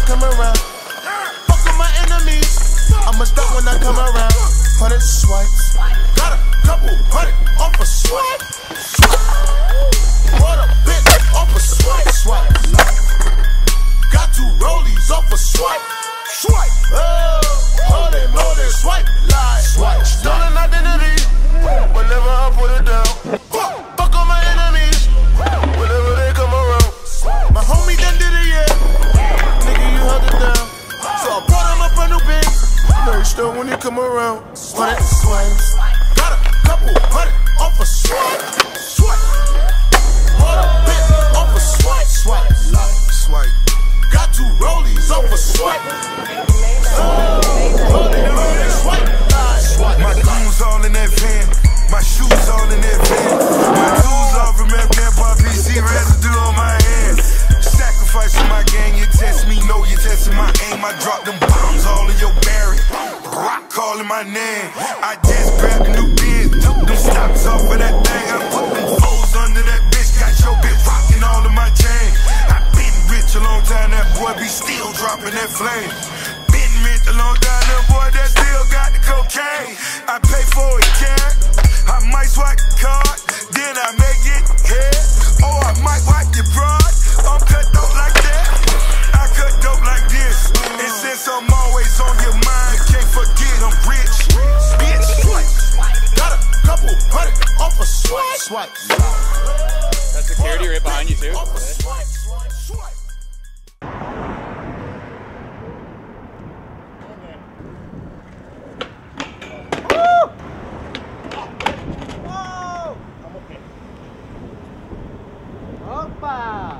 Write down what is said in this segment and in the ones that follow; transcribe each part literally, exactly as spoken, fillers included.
come around. Fuck with my enemies, I'ma duck when I come around. Hundred swipes, got a couple hundred off a swipe. Bought a bitch off a swipe, swipe. Got two rollies off a swipe, swipe. Oh, hundred more than swipe, lie, swipe. Stolen identity, whenever I put it down. Fuck on my enemies, whenever they come around. My homie done did it, yeah. Nigga, you held it down. So I brought him up a new big. No, still when he come around. Hundred swipes, got a couple hundred off a swipe, swipe. Bought a bitch off a swipe, swipe, like swipe. Got two rollies off a swipe. Oh, hundred hundred swipe, like swipe. My goons all in that van, my shoes all in that van. My tools all from Afghan P C residue on my hand. Sacrifice for my gang, you test me, know you testing my aim. I drop them bombs all in your barrier. Rock calling my name. I just grabbed a new biz, took them stocks off of that thing. I put them foes under that bitch, got your bitch rocking all of my chain. I been rich a long time, that boy be still dropping that flame. Been rich a long time, that boy that still got the cocaine. I pay for it, cat. I might swipe the card, then I make it head. Or I might wipe your broad. I'm cut dope like that, I cut dope like this. And since I'm always on your mind, you can't forget I'm rich. Bitch, swipe. Got a couple hundred off a swipe, swipe. That's security right behind you too. Off a swipe, swipe, swipe. Opa!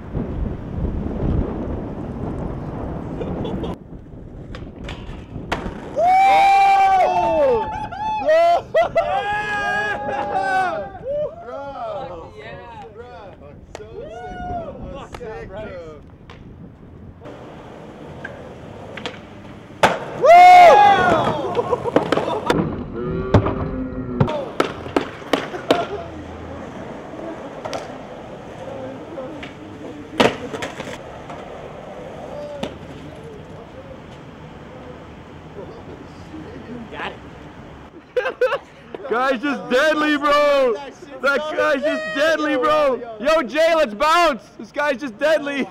Got it. Guy's just deadly, bro. That guy's just deadly, bro. Yo, Jay, let's bounce. This guy's just deadly.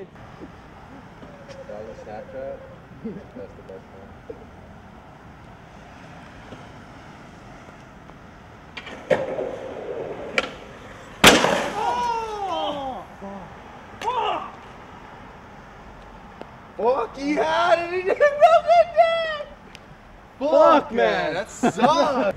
Snapchat. That's the best one. Fuck, he had it. He didn't know that. Fuck, man, that sucks.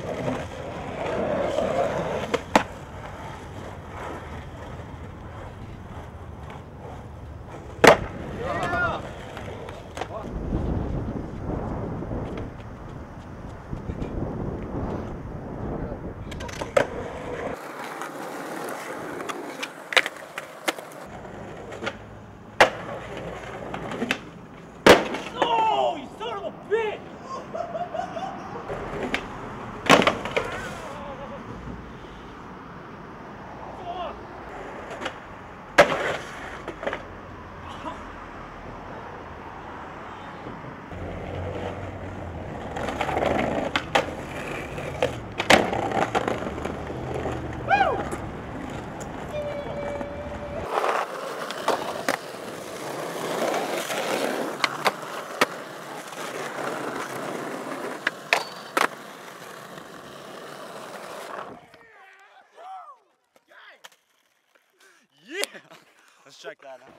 Let's check that out.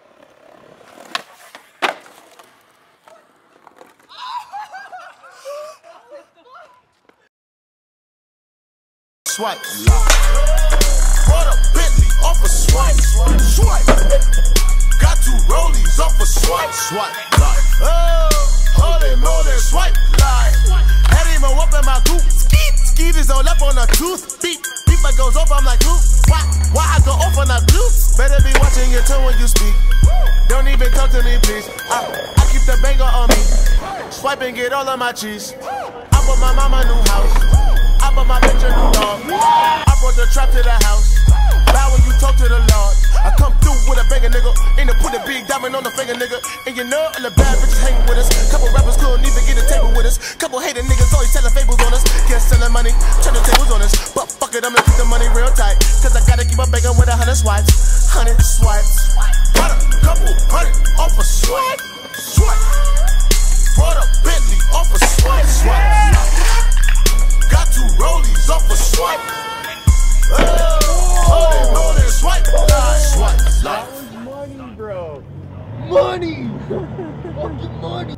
Swipe, bought a Bentley off a swipe, swipe. Got two rollies off a swipe, swipe. Like, oh, holy moly, swipe, like. Had him up in my coupe, skeet, skeet is all up on a tooth, beep, beep, it goes off, I'm like, who? Why, why I go off on a blue? Better be watching your tone when you speak. Don't even talk to me, please. I, I keep the banger on me. Swipe and get all of my cheese. I bought my mama a new house. I bought my bitch a new dog. I brought the trap to the house. Bow when you talk to the Lord. I come through with a banger, nigga. And to put a big diamond on the finger, nigga. And you know girl and the bad bitches hang with us. Couple rappers couldn't even get a table with us. Couple hater niggas always telling fables on us. Guess selling money, turning tables on us. But fuck it, I'ma keep the money real tight. Cause I gotta keep my bacon with a hundred swipes. Hundred swipes. Bought a couple hundred off a swipe. Swipe. Bought a Bentley off a swipe. Swipe. Got two rollies off a swipe. Oh, oh, they know they swipe. Lie, swipe, lie. Money, bro. Money. Fucking money.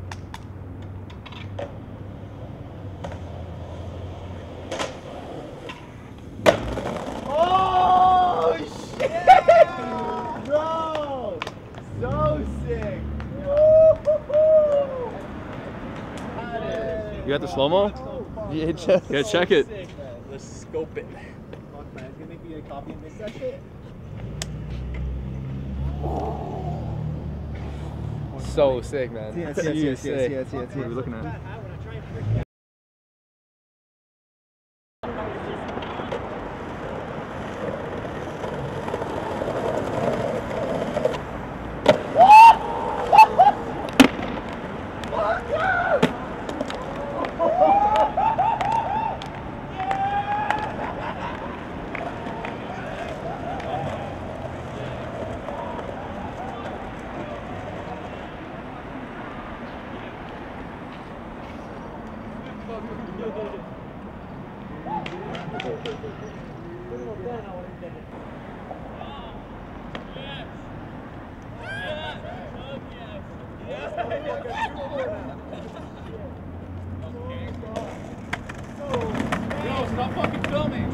Oh shit, bro. So sick. You got the slow-mo? V H S. Yeah, check it. Let's scope it. Fuck, man. It's gonna make me a copy and miss that shit. So sick, man. Yes, yes, yes, yes, yes, yes, What are we looking at? Yo, stop fucking filming.